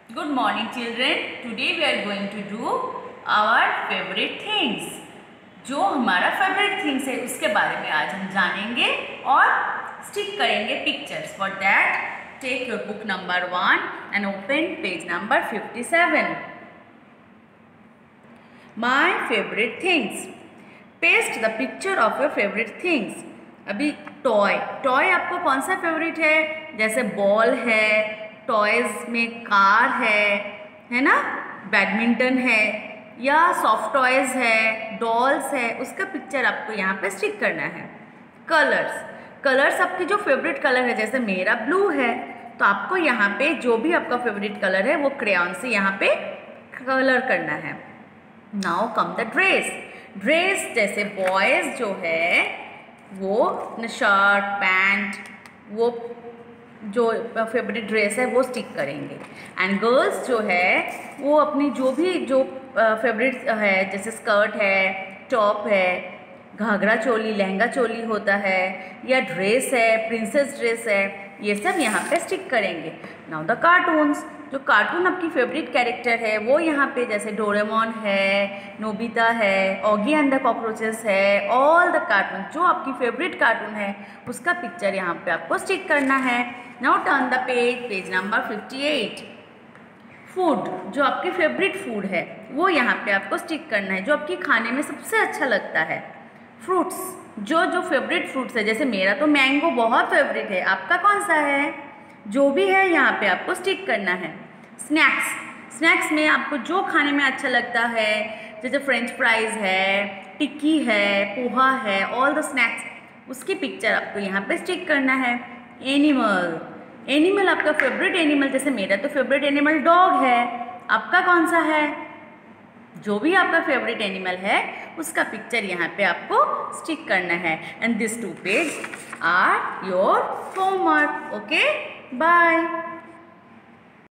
Good morning children. Today we are going to do our favorite things. जो हमारा favourite things है उसके बारे में आज हम जानेंगे और स्टिक करेंगे pictures. For that take your book number 1 and open page number 57. My favourite things. Paste the picture of your favourite things. अभी टॉय आपको कौन सा फेवरेट है? जैसे बॉल है, टॉयज में कार है ना, बैडमिंटन है या सॉफ्ट टॉयज है, डॉल्स है, उसका पिक्चर आपको यहाँ पे स्टिक करना है. कलर्स आपके जो फेवरेट कलर है, जैसे मेरा ब्लू है तो आपको यहाँ पे जो भी आपका फेवरेट कलर है वो क्रेयॉन से यहाँ पे कलर करना है. Now come the dress. जैसे बॉयज जो है वो शर्ट पैंट, वो जो फेवरेट ड्रेस है वो स्टिक करेंगे. एंड गर्ल्स जो है वो अपनी जो फेवरेट है, जैसे स्कर्ट है, टॉप है, घाघरा चोली, लहंगा चोली होता है, या ड्रेस है, प्रिंसेस ड्रेस है, ये सब यहाँ पे स्टिक करेंगे. Now the cartoons. जो कार्टून आपकी फेवरेट कैरेक्टर है वो यहाँ पे, जैसे डोरेमोन है, नोबिता है, ऑगी एंड द कॉकरोचेस है, ऑल द कार्टून जो आपकी फेवरेट कार्टून है उसका पिक्चर यहाँ पे आपको स्टिक करना है. Now turn the page number 58. Food. जो आपकी फेवरेट फूड है वो यहाँ पे आपको स्टिक करना है, जो आपकी खाने में सबसे अच्छा लगता है. फ्रूट्स. जो फेवरेट फ्रूट्स है, जैसे मेरा तो मैंगो बहुत फेवरेट है, आपका कौन सा है? जो भी है यहाँ पे आपको स्टिक करना है. स्नैक्स में आपको जो खाने में अच्छा लगता है, जैसे फ्रेंच फ्राइज है, टिक्की है, पोहा है, ऑल द स्नैक्स, उसकी पिक्चर आपको यहाँ पे स्टिक करना है. एनिमल आपका फेवरेट एनिमल, जैसे मेरा तो फेवरेट एनिमल डॉग है, आपका कौन सा है? जो भी आपका फेवरेट एनिमल है उसका पिक्चर यहाँ पे आपको स्टिक करना है. And this 2 page are your homework. Okay, bye.